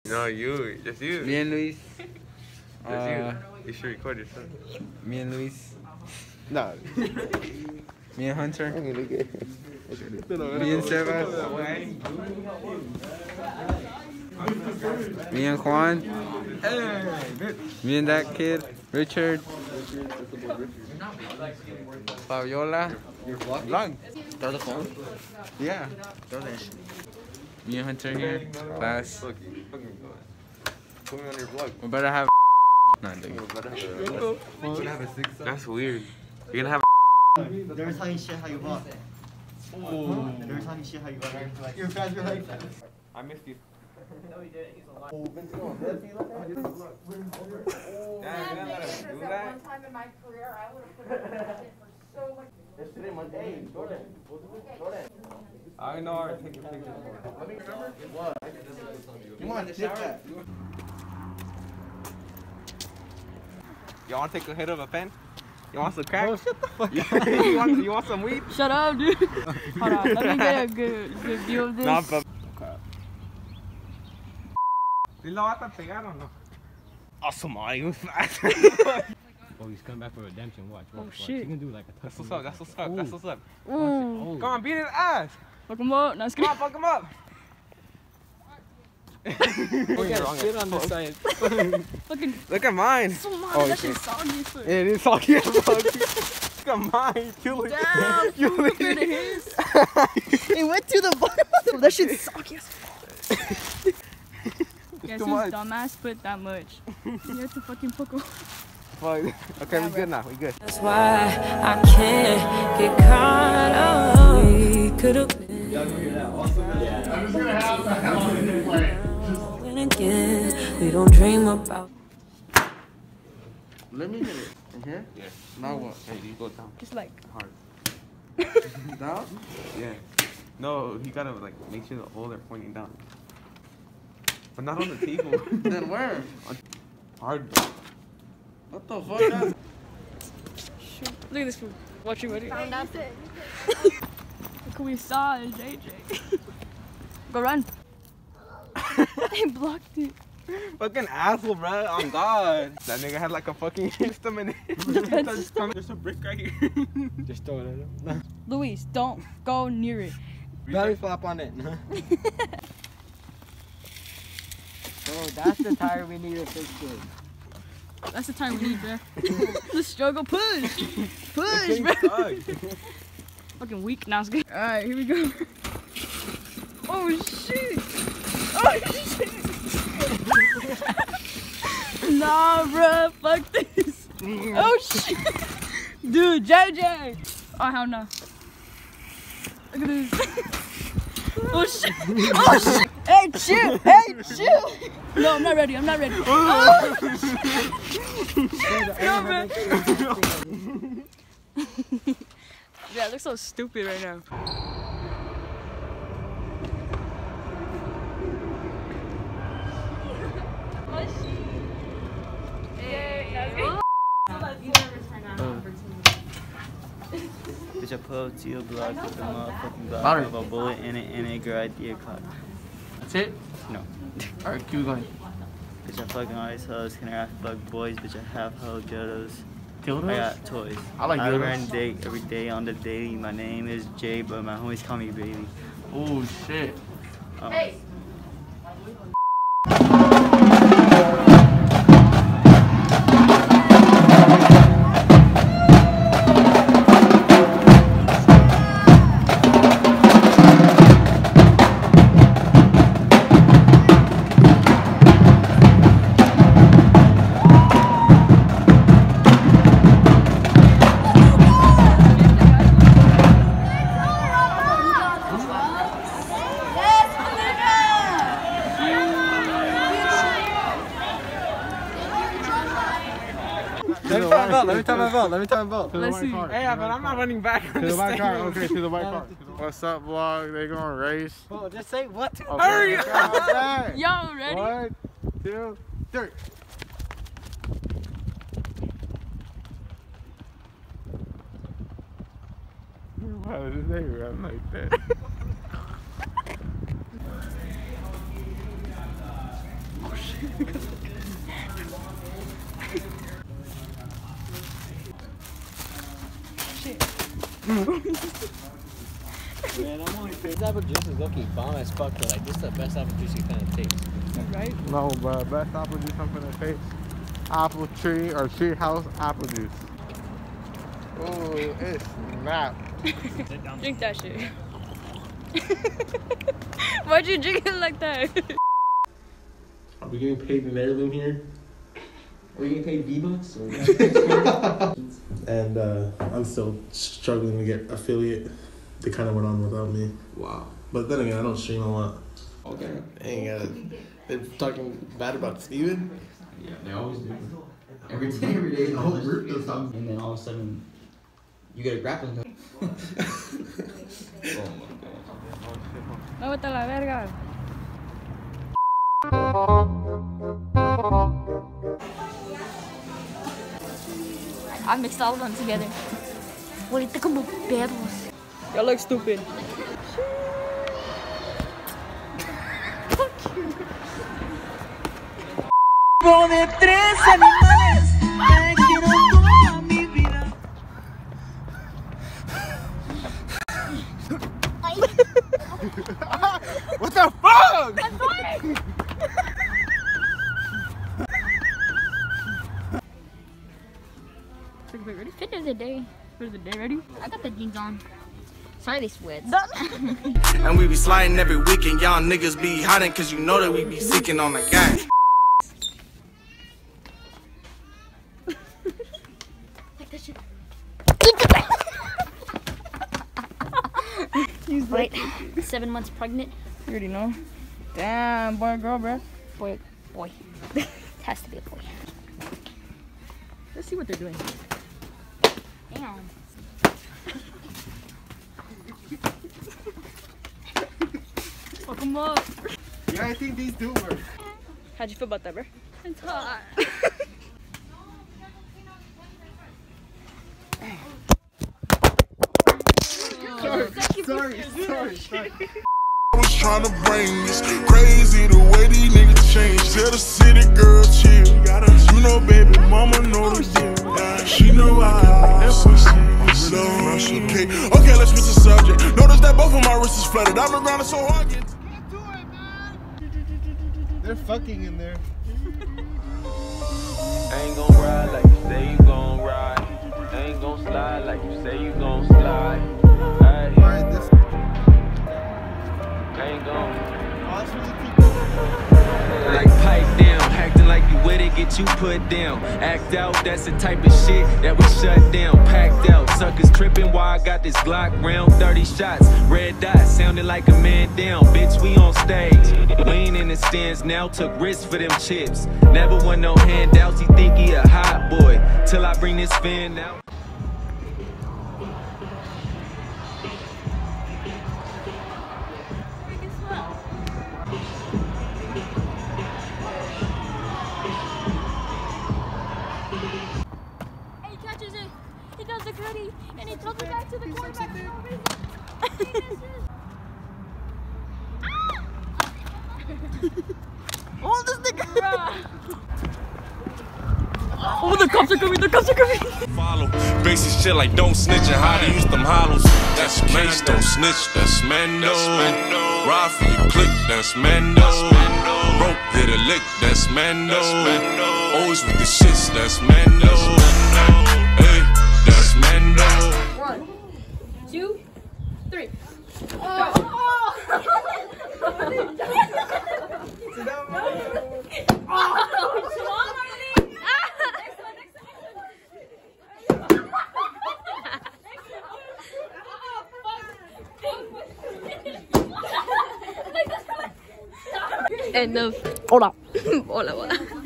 No, you. Just you. Me and Luis. Just you. You should record yourself. Me and Luis. No. Me and Hunter. Me and Sebas. Me and Juan. Me and that kid, Richard. Fabiola. Vlog. Throw the phone. Yeah. Throw that shit. Me and Hunter here. Class. Put me on your vlog. We better have. Nah, That's weird. You're gonna have. They're talking shit how you bought. Oh. They're talking shit how you bought. You're fast, you're like. I missed you. No, he didn't. He's alive. Damn, you're not gonna do that? One time in my career, I would have put up with that shit for so much. Yesterday, Monday. Jordan. I know I take a picture for it. Let me remember. What? Come on, dip that. You wanna take a hit of a pen? You want some crack? Oh, shut the fuck up. you want some weed? Shut up, dude. Hold on, let me get a good view of this. No, but... ¿Sí lo vas a pegar o no? Awesome, you fast. Oh, he's coming back for redemption. Watch. Oh, Watch. shit. You can do like a That's what's up, that's what's up, that's what's up. Ooh. Come on, beat his ass. Fuck him up. Nice. Come on, fuck him up. Shit on this side. Fucking. Look at mine. So much. That shit's soggy as fuck. It is soggy as fuck. Look at mine. Kill it. Damn. Kill it. Compared to his. It went to the bottom. That shit's soggy as fuck. Guess too whose much. dumbass put that much? You have to fucking fuck him. Fuck. Okay, we good now. We good. That's why I can't get caught up. We could've been. And again, we don't dream about. Let me hit it. In here? Yeah. Now what? Hey, you go down. Just like. Hard. Down? Yeah. No, he gotta like make sure the holes are pointing down. But not on the table. Then where? Hard. What the fuck? That's... Shoot. Look at this fool. Watching ready. Found out that. Look who we saw is JJ. Go run. They blocked it. Fucking asshole, bro. I'm God. That nigga had like a fucking system in it. There's a brick right here. Just throw it at him. Luis, don't go near it. Belly flop on it. Oh, that's the tire we need to fix it. That's the time we need, bro. The struggle push. Push, bro. Fucking weak. Now it's good. Alright, here we go. Oh shit. Oh shit. Nah, bro. Fuck this. Oh shit. Dude, JJ. Oh, hell no. Look at this. Oh shit. Oh shit. Hey, chill. Hey, chill. No, I'm not ready. I'm not ready. Oh. No, man. Yeah, it looks so stupid right now. Bitch, I pull up to your block with a motherfucking block. Louder. Have a bullet in it and a good idea clock. That's it? No. Alright, keep going. Bitch, I fucking always hoes. Can I fuck boys? Bitch, I have hoe dildos. I Dildos? got toys. I like I dildos. run date every day on the daily. My name is Jay, but my homies call me baby. Oh shit. Hey. Let me tie my belt. Let me tie my belt. Let's see. Hey, but I'm not running back. To the white car. Okay, to the white car. What's up, vlog? They gonna race? Oh, just say what? Hurry up. Okay. Yo, ready? 1, 2, 3. Why does they run like that? Man, I'm only this apple juice is looking bomb as fuck, but like this is the best apple juice you can taste. Right? No, bro. Best apple juice I'm finna taste. Apple tree or tree house apple juice. Oh, it's snap. Drink that shit. Why'd you drink it like that? Are we getting paid in heirloom here? Are you getting paid V-Bucks? And I'm still struggling to get affiliate. They kind of went on without me. Wow. But then again, I don't stream a lot. Okay. Dang, they're talking bad about Steven. Yeah, they always do. Every day is all this stuff. And then all of a sudden, you get a grappling hook. Oh my god. Muévete la verga. I mixed all of them together. Ahorita como perros. Y'all look stupid. De tres animales te quiero toda mi vida. What the fuck? I'm sorry. Wait, ready? Fit of the day. Fit of the day, ready? I got the jeans on. Sorry, they sweat. And we be sliding every weekend. Y'all niggas be hiding cause you know that we be seeking on the gang. Wait, 7 months pregnant. You already know. Damn, boy or girl, bro? Boy. It has to be a boy. Let's see what they're doing. Damn. Fuck them up. Yeah, I think these do work. How'd you feel about that, bro? It's hot. Sorry. I was trying to bring this crazy the way these niggas change. Tell the city girl chill. You know, baby, mama know the deal. She know I okay, let's switch the subject. Notice that both of my wrists is flooded. I've been grinding so hard. They're fucking in there. Ain't gon' ride like you say you gon' ride. Ain't gon' slide like you say you gon' slide. Ay, Alright, this. ain't gon' Oh, that's really like pipe down, acting like you with it, get you put down. Act out, that's the type of shit that we shut down. Packed out, suckers tripping while I got this Glock round. 30 shots, red dots, sounding like a man down. Bitch, we on stage, we ain't in the stands now. Took risks for them chips, never want no handouts. He think he a hot boy, till I bring this fan out. He does the gritty and he throws it back to the quarterback. Oh, this nigga! Oh, the cops are coming, Follow basic shit like don't snitch and how to use them hollows. That's Mace, don't snitch, that's Mando. Ride for your click, that's Mando. Broke, hit a lick, that's Mando. Always with the shits, that's Mando. Hey, that's Mando. 1, 2, 3. End of. Hola. Hola.